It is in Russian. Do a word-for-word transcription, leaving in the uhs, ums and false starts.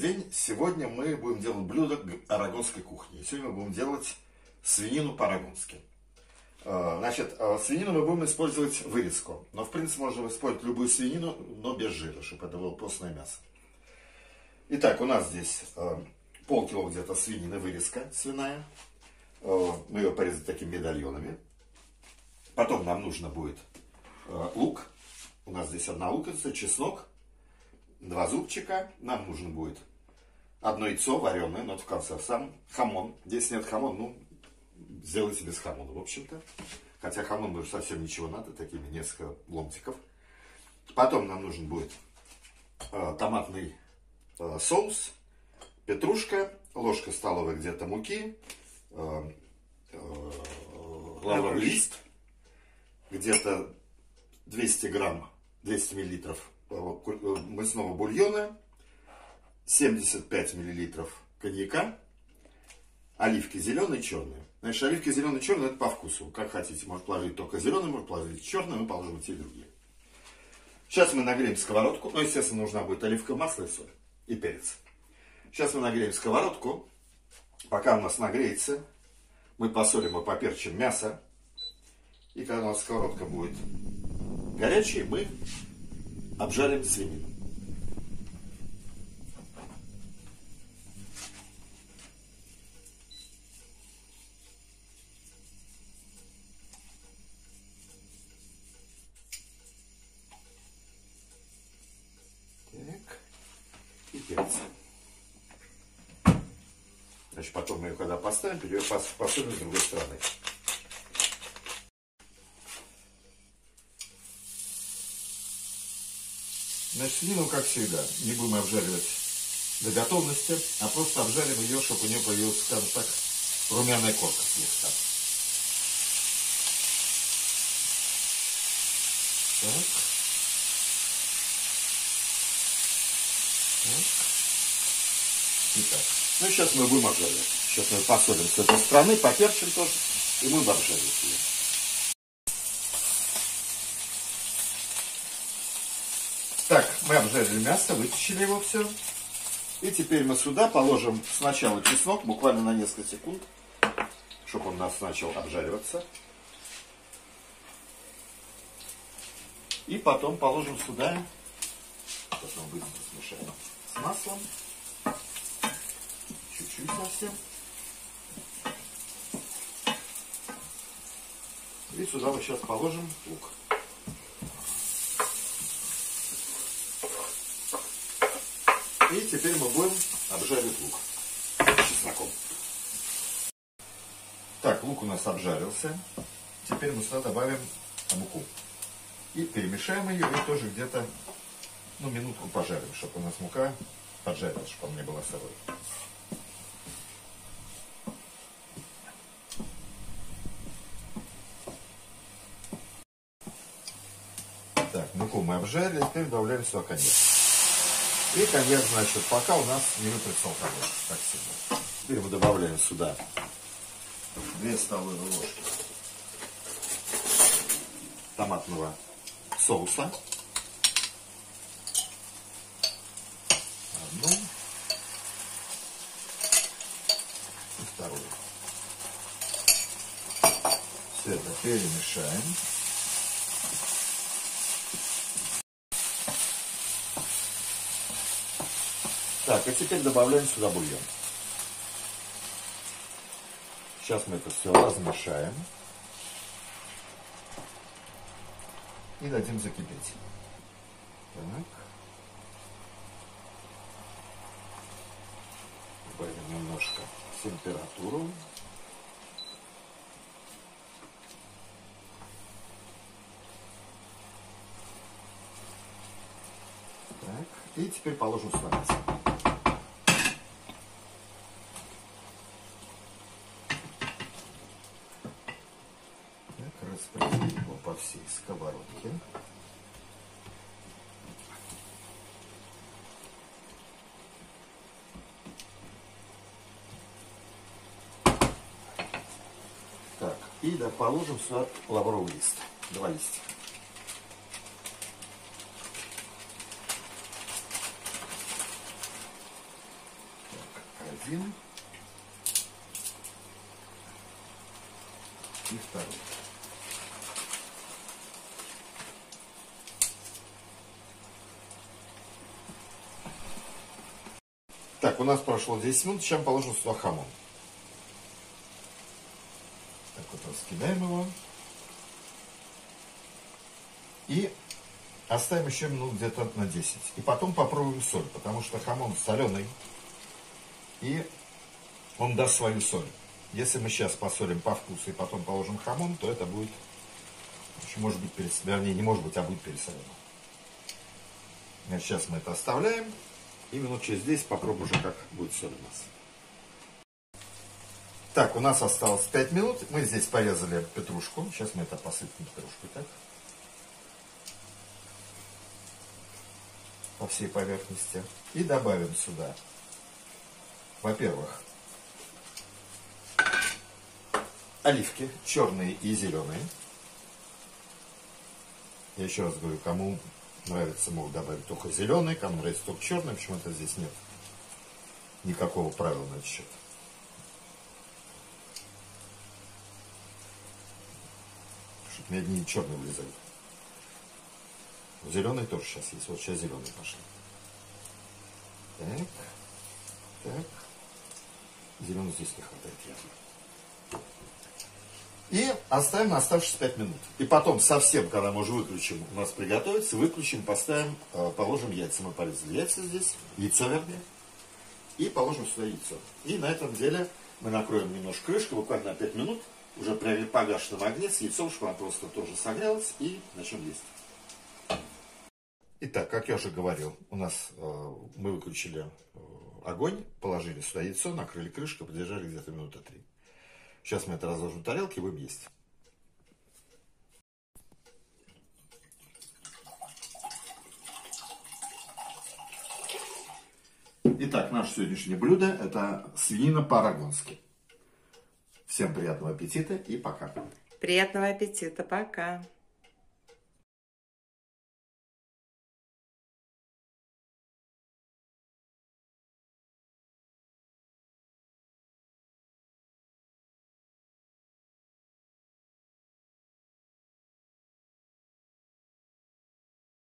день! Сегодня мы будем делать блюдо арагонской кухни. Сегодня мы будем делать свинину по-арагонски. Значит, свинину мы будем использовать вырезку. Но, в принципе, можно использовать любую свинину, но без жира, чтобы это было постное мясо. Итак, у нас здесь полкило где-то свинины, вырезка свиная. Мы ее порезали такими медальонами. Потом нам нужно будет лук. У нас здесь одна луковица, чеснок. Два зубчика, нам нужно будет одно яйцо вареное, но это в конце, сам хамон. Здесь нет хамона, ну, сделайте без хамона, в общем-то. Хотя хамон уже совсем ничего надо, такими несколько ломтиков. Потом нам нужен будет э, томатный э, соус, петрушка, ложка столовая где-то муки, э, э, лавровый лист, где-то двести грамм, двести миллилитров мясного бульона, семьдесят пять миллилитров коньяка, оливки зеленые и черные. Значит, оливки зеленые и черные это по вкусу. Как хотите, может положить только зеленый, может положить черный, мы положим те и другие. Сейчас мы нагреем сковородку. Ну, естественно, нужна будет оливковое масло и соль, и перец. Сейчас мы нагреем сковородку. Пока у нас нагреется, мы посолим и поперчим мясо. И когда у нас сковородка будет горячей, мы обжарим свинину. Так. И перец. Значит, потом мы ее когда поставим, ее посолим с другой стороны. Значит, свинину, как всегда, не будем обжаривать до готовности, а просто обжарим ее, чтобы у нее появилась, скажем так, румяная корка слегка. Так. Так. Итак. Ну, сейчас мы будем обжаривать. Сейчас мы посолим с этой стороны, поперчим тоже, и мы будем обжаривать ее. Так, мы обжарили мясо, вытащили его все. И теперь мы сюда положим сначала чеснок, буквально на несколько секунд, чтобы он у нас начал обжариваться. И потом положим сюда, потом быстро смешаем с маслом, чуть-чуть совсем. И сюда мы сейчас положим лук. И теперь мы будем обжаривать лук с чесноком. Так, лук у нас обжарился. Теперь мы сюда добавим муку. И перемешаем ее, и тоже где-то, ну, минутку пожарим, чтобы у нас мука поджарилась, чтобы она не была сырой. Так, муку мы обжарили, теперь добавляем сюда коньяк. И коньяк, значит, пока у нас не выпрется алкоголь, так всегда. Теперь мы добавляем сюда две столовые ложки томатного соуса. Одну и вторую. Все это перемешаем. Так, и теперь добавляем сюда бульон. Сейчас мы это все размешаем. И дадим закипеть. Так. Добавим немножко температуру. Так. И теперь положим сюда мясо. Распределим его по всей сковородке. Так, и да, положим сюда лавровый лист. Два листика. один. И второй. Так, у нас прошло десять минут, сейчас положим сюда хамон. Так вот раскидаем его. И оставим еще минут где-то на десять. И потом попробуем соль, потому что хамон соленый. И он даст свою соль. Если мы сейчас посолим по вкусу и потом положим хамон, то это будет, может быть, перес... вернее, не может быть, а будет пересолено. Сейчас мы это оставляем. И минут через десять попробуем уже, как будет соль у нас. Так, у нас осталось пять минут. Мы здесь порезали петрушку. Сейчас мы это посыпем петрушкой, так? По всей поверхности. И добавим сюда, во-первых, оливки, черные и зеленые. Я еще раз говорю, кому нравится, могут добавить только зеленый, кому нравится только черный. Почему-то здесь нет никакого правила на этот счет. Чтобы мне одни черные влезают. Зеленый тоже сейчас есть. Вот сейчас зеленый пошли. Так. Так. Зеленый здесь не хватает явно. И оставим на оставшиеся пять минут. И потом совсем, когда мы уже выключим, у нас приготовится, выключим, поставим, положим яйца. Мы порезали яйца здесь, яйцо вернее. И положим сюда яйцо. И на этом деле мы накроем немножко крышкой, буквально на пять минут, уже при погашенном огне с яйцом, чтобы она просто тоже согрелась, и начнем есть. Итак, как я уже говорил, у нас э, мы выключили э, огонь, положили сюда яйцо, накрыли крышкой, подержали где-то минуты три. Сейчас мы это разложим в тарелке и будем есть. Итак, наше сегодняшнее блюдо – это свинина по-арагонски. Всем приятного аппетита и пока. Приятного аппетита, пока.